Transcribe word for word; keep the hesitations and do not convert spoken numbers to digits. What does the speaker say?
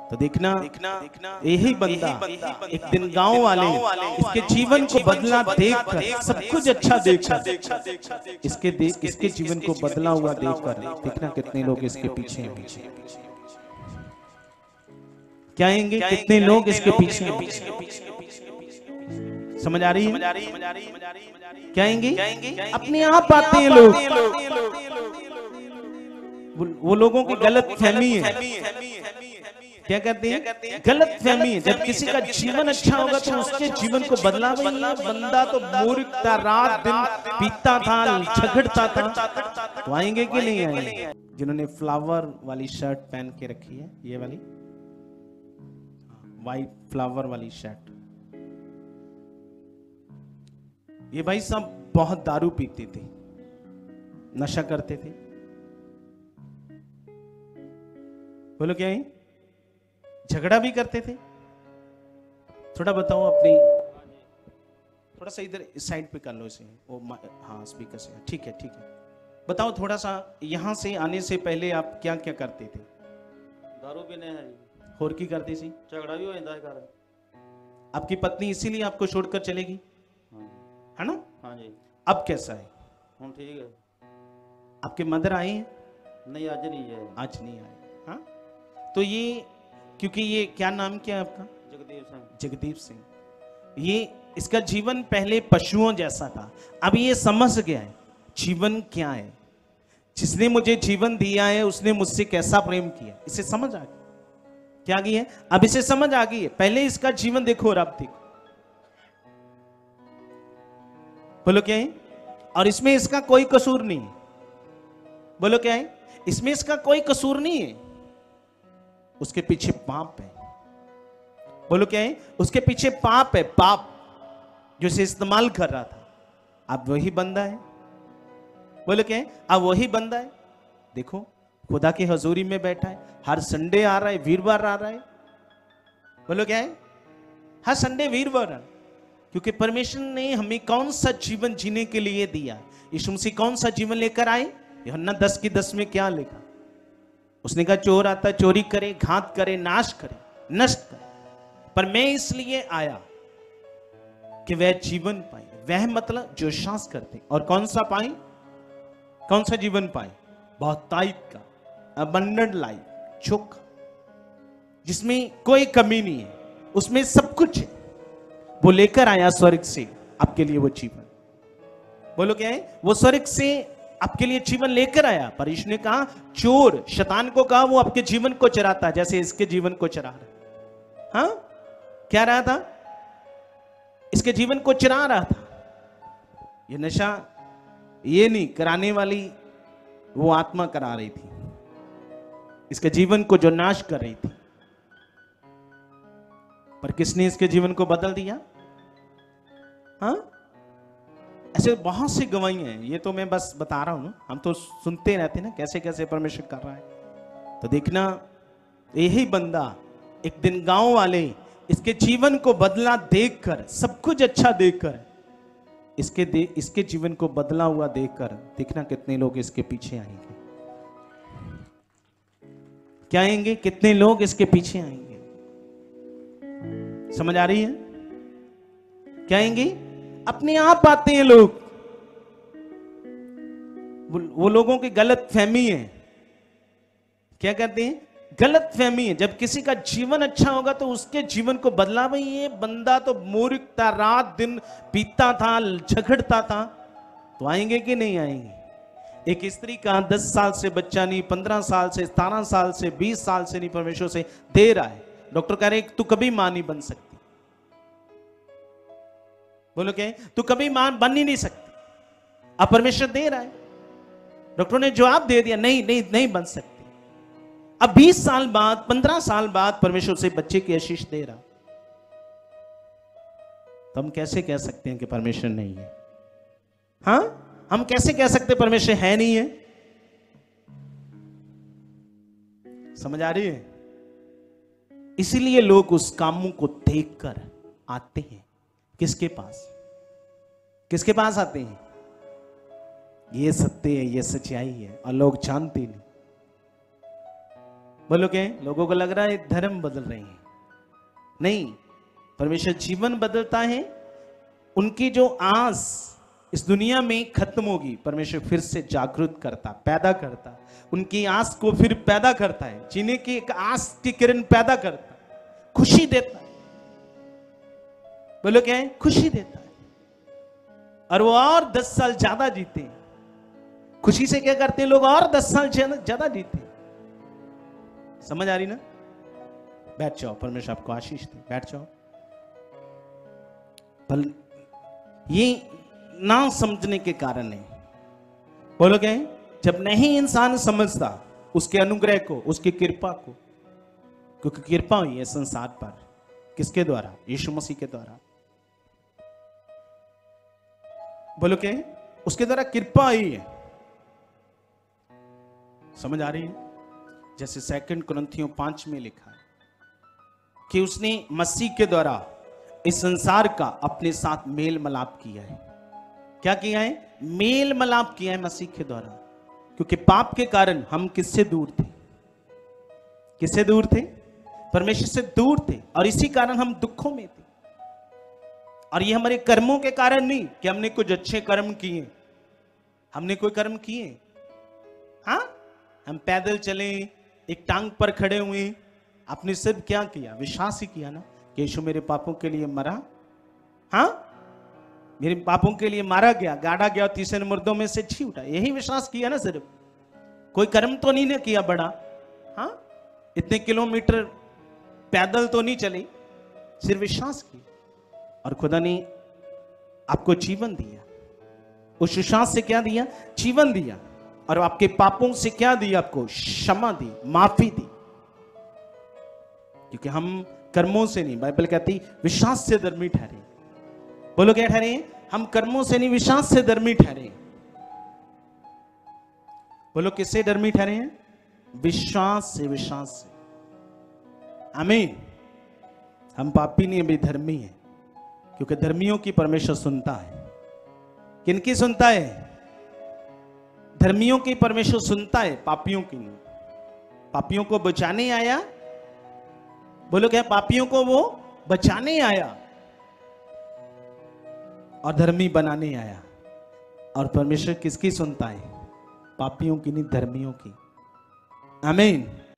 तो देखना यही बंदा एक दिन गांव वाले इसके जीवन को बदला देखकर, सब कुछ अच्छा देखकर, इसके दे, इसके जीवन को बदला हुआ देखकर देखना कितने लोग इसके पीछे हैं। क्या आएंगे कितने लोग इसके पीछे हैं? समझ आ रही है? क्या आएंगे? अपने आप आते हैं लोग। वो लोगों की गलत फहमी है। क्या कहते हैं? गलत फहमी है। जब किसी का जीवन अच्छा होगा तो उसके जीवन को बदला वही है। बंदा तो मूर्ख था, रात दिन पीता था, झगड़ता था। तो आएंगे कि नहीं आएंगे? जिन्होंने फ्लावर वाली शर्ट पहन के रखी है, ये वाली वाइट फ्लावर वाली शर्ट, ये भाई सब बहुत दारू पीते थे, नशा करते थे। बोलो क्या है? झगड़ा भी करते थे। थोड़ा बताओ अपनी, थोड़ा सा इधर इस साइड पे कर लो इसे। वो हाँ स्पीकर से, ठीक है ठीक है। बताओ थोड़ा सा, यहाँ से आने से पहले आप क्या क्या करते थे? दारू पीने है, और की करती थी? झगड़ा भी हो जाता है घर। आपकी पत्नी इसीलिए आपको छोड़कर चलेगी? हाँ। है ना? हाँ जी। अब कैसा है? हम ठीक है। आपके मदर आए हैं? नहीं आज नहीं है। आज नहीं आए। हाँ तो ये, क्योंकि ये क्या नाम क्या है आपका? जगदीप सिंह। जगदीप सिंह। ये इसका जीवन पहले पशुओं जैसा था, अब ये समझ गया है जीवन क्या है। जिसने मुझे जीवन दिया है उसने मुझसे कैसा प्रेम किया, इसे समझ आ गया। क्या आ गई है? अब इसे समझ आ गई है। पहले इसका जीवन देखो और अब देखो। बोलो क्या है? और इसमें इसका कोई कसूर नहीं है। बोलो क्या है? इसमें इसका कोई कसूर नहीं है। उसके पीछे पाप है। बोलो क्या है? उसके पीछे पाप है, पाप जो इसे इस्तेमाल कर रहा था। अब वही बंदा है। बोलो क्या है? अब वही बंदा है। देखो खुदा की हजूरी में बैठा है, हर संडे आ रहा है, वीरवार आ रहा है। बोलो क्या है? हर संडे वीरवार। क्योंकि परमेश्वर ने हमें कौन सा जीवन जीने के लिए दिया? यीशु मसीह कौन सा जीवन लेकर आए? यूहन्ना दस की दस में क्या लिखा? उसने कहा चोर आता चोरी करे, घात करे, नाश करे, नष्ट करे, पर मैं इसलिए आया कि वह जीवन पाए। वह मतलब जो सांस करते। और कौन सा पाए? कौन सा जीवन पाए? बहुतायत का, अबंडेंट लाइफ, चोखा, जिसमें कोई कमी नहीं है, उसमें सब कुछ है। वो लेकर आया स्वर्ग से आपके लिए वो जीवन। बोलो क्या है? वो स्वर्ग से आपके लिए जीवन लेकर आया। पर यीशु ने कहा, चोर शैतान को कहा वो आपके जीवन को चराता है जैसे इसके जीवन को चरा रहा। हाँ क्या रहा था? इसके जीवन को चरा रहा था। ये नशा ये नहीं कराने वाली वो आत्मा करा रही थी, इसके जीवन को जो नाश कर रही थी। पर किसने इसके जीवन को बदल दिया? हाँ ऐसे बहुत सी गवाहियां हैं। ये तो मैं बस बता रहा हूं ना, हम तो सुनते रहते ना कैसे कैसे परमेश्वर कर रहा है। तो देखना यही बंदा एक दिन गांव वाले इसके जीवन को बदला देखकर, सब कुछ अच्छा देखकर, इसके दे, इसके जीवन को बदला हुआ देखकर देखना कितने लोग इसके पीछे आएंगे। क्या आएंगे? कितने लोग इसके पीछे आएंगे? समझ आ रही है? क्या आएंगे? अपने आप आते हैं लोग। वो लोगों की गलत फहमी है। क्या कहते हैं? गलत फहमी है। जब किसी का जीवन अच्छा होगा तो उसके जीवन को बदला वही है। बंदा तो मूर्ख था, रात दिन पीता था, झगड़ता था। तो आएंगे कि नहीं आएंगे? एक स्त्री का दस साल से बच्चा नहीं, पंद्रह साल से, सतारह साल से, बीस साल से नहीं परमेश्वर से दे रहा है। डॉक्टर कह रहे तू कभी मां नहीं बन सकती। बोलो क्या है? तू कभी मां बन ही नहीं सकती। अब परमेश्वर दे रहा है। डॉक्टर ने जवाब दे दिया, नहीं नहीं नहीं बन सकती। अब बीस साल बाद, पंद्रह साल बाद परमेश्वर से बच्चे की आशीष दे रहा। तो हम कैसे कह सकते हैं कि परमेश्वर नहीं है? हाँ हम कैसे कह सकते परमेश्वर है नहीं है? समझ आ रही है? इसीलिए लोग उस कामों को देखकर आते हैं। किसके पास? किसके पास आते हैं? ये सत्य है, ये सच्चाई है, और लोग जानते नहीं। बोलो क्या? लोगों को लग रहा है धर्म बदल रहे हैं, नहीं, परमेश्वर जीवन बदलता है। उनकी जो आस इस दुनिया में खत्म होगी, परमेश्वर फिर से जागृत करता, पैदा करता, उनकी आस को फिर पैदा करता है, जीने की एक आस की किरण पैदा करता, खुशी देता है। बोलो क्या है? खुशी देता है। और वो और दस साल ज्यादा जीते हैं। खुशी से क्या करते हैं लोग? और दस साल ज्यादा जीते हैं। समझ आ रही ना? बैठ जाओ, परमेश्वर आपको आशीष दे, बैठ जाओ। पर ये ना समझने के कारण है। बोलो क्या है? जब नहीं इंसान समझता उसके अनुग्रह को, उसकी कृपा को, क्योंकि कृपा हुई है संसार पर, किसके द्वारा? यीशु मसीह के द्वारा। बोलो क्या है? उसके द्वारा कृपा आई है। समझ आ रही है? जैसे सेकंड कुरिन्थियों पांच में लिखा है कि उसने मसीह के द्वारा इस संसार का अपने साथ मेल मिलाप किया है। क्या किया है? मेल मिलाप किया है मसीह के द्वारा। क्योंकि पाप के कारण हम किससे दूर थे? किससे दूर थे? परमेश्वर से दूर थे, और इसी कारण हम दुखों में थे। और ये हमारे कर्मों के कारण नहीं कि हमने कुछ अच्छे कर्म किए, हमने कोई कर्म किए, हाँ, हम पैदल चले, एक टांग पर खड़े हुए, आपने सिर्फ क्या किया? विश्वास ही किया ना कि यीशु मेरे पापों के लिए मरा, हाँ, मेरे पापों के लिए मारा गया, गाड़ा गया, तीसरे मुर्दों में से जी उठा, यही विश्वास किया ना। सिर्फ कोई कर्म तो नहीं ना किया बड़ा, हाँ, इतने किलोमीटर पैदल तो नहीं चले, सिर्फ विश्वास किया, और खुदा ने आपको जीवन दिया। उस विश्वास से क्या दिया? जीवन दिया। और आपके पापों से क्या दिया? आपको क्षमा दी, माफी दी। क्योंकि हम कर्मों से नहीं, बाइबल कहती विश्वास से धर्मी ठहरे। बोलो क्या ठहरे? हम कर्मों से नहीं, विश्वास से धर्मी ठहरे। बोलो किससे धर्मी ठहरे हैं? विश्वास से, विश्वास से। आमीन। हम पापी नहीं, अभी धर्मी हैं, क्योंकि धर्मियों की परमेश्वर सुनता है। किनकी सुनता है? धर्मियों की परमेश्वर सुनता है, पापियों की नहीं। पापियों को बचाने आया। बोलो क्या? पापियों को वो बचाने आया और धर्मी बनाने आया। और परमेश्वर किसकी सुनता है? पापियों की नहीं, धर्मियों की। आमीन।